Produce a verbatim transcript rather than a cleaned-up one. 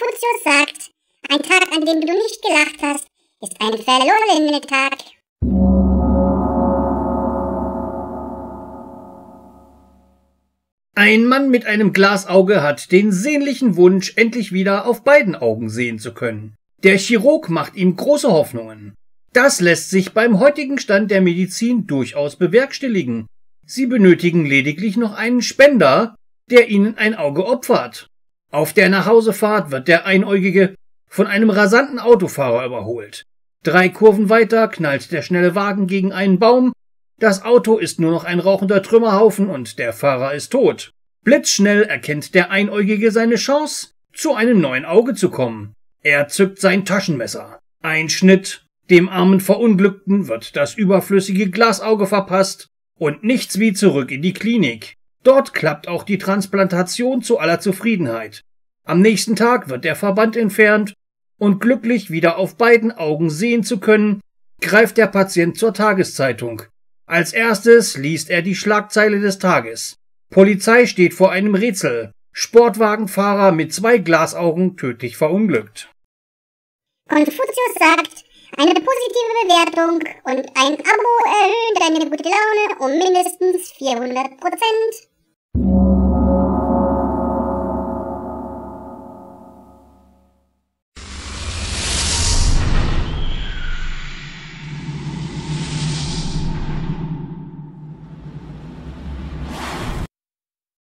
Konfuzius sagt, ein Tag, an dem du nicht gelacht hast, ist ein verlorener Tag. Ein Mann mit einem Glasauge hat den sehnlichen Wunsch, endlich wieder auf beiden Augen sehen zu können. Der Chirurg macht ihm große Hoffnungen. Das lässt sich beim heutigen Stand der Medizin durchaus bewerkstelligen. Sie benötigen lediglich noch einen Spender, der ihnen ein Auge opfert. Auf der Nachhausefahrt wird der Einäugige von einem rasanten Autofahrer überholt. Drei Kurven weiter knallt der schnelle Wagen gegen einen Baum. Das Auto ist nur noch ein rauchender Trümmerhaufen und der Fahrer ist tot. Blitzschnell erkennt der Einäugige seine Chance, zu einem neuen Auge zu kommen. Er zückt sein Taschenmesser. Ein Schnitt. Dem armen Verunglückten wird das überflüssige Glasauge verpasst und nichts wie zurück in die Klinik. Dort klappt auch die Transplantation zu aller Zufriedenheit. Am nächsten Tag wird der Verband entfernt und glücklich wieder auf beiden Augen sehen zu können, greift der Patient zur Tageszeitung. Als erstes liest er die Schlagzeile des Tages. Polizei steht vor einem Rätsel. Sportwagenfahrer mit zwei Glasaugen tödlich verunglückt. Konfuzius sagt, eine positive Bewertung und ein Abo erhöhen deine gute Laune um mindestens vierhundert Prozent.